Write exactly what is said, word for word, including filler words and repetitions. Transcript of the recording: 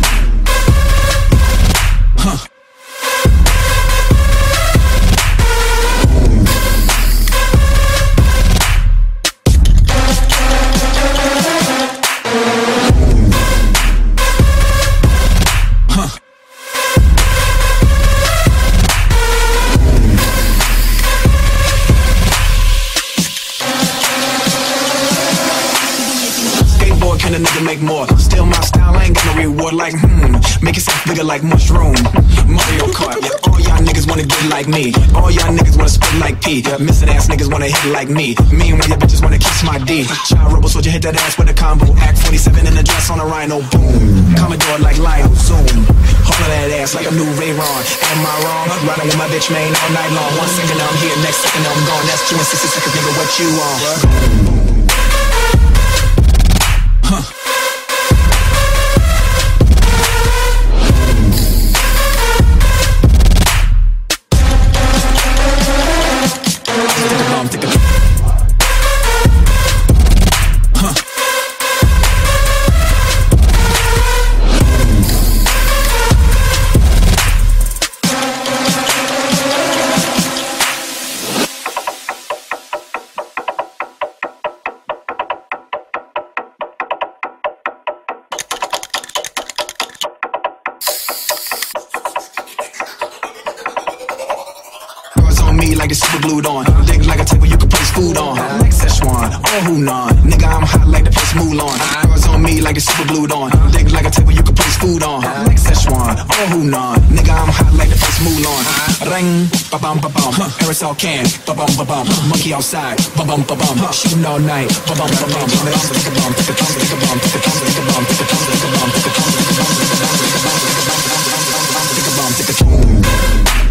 Huh. Can a nigga make more? Still my style, I ain't got no reward like hmm. Make yourself bigger like mushroom. Mario Kart, yeah. All y'all niggas wanna get like me. All y'all niggas wanna spit like P. Yeah. Missing ass niggas wanna hit like me. Me and your bitches wanna kiss my D. Child rebel soldier hit that ass with a combo. Act forty-seven in the dress on a rhino. Boom. Commodore like Lionel. Zoom. Hold that ass like a new Ray Ron. Am I wrong? Riding with my bitch main all night long. One second I'm here, next second I'm gone. That's two and sixty seconds, nigga. What you on? Huh. Me like it's super glued on. Dick like a table you can place food on. Like Szechuan or Hunan. Nigga, I'm hot like the place Mulan. Girls on me like it's super glued on. Dick like a table you can place food on. Like Szechuan or Hunan. Nigga, I'm hot like the place Mulan. Ring, ba bum ba bum. Aerosol can, ba bum ba bum. Monkey outside, ba bum ba bum. Shooting all night, ba bum ba bum. Stick a bum, stick a bum, stick a bum, stick a bum, stick a bum, stick a bum, stick a bum, stick a bum, stick a bum, stick a bum, stick a bum, stick a bum, stick a bum, stick a bum, stick a bum.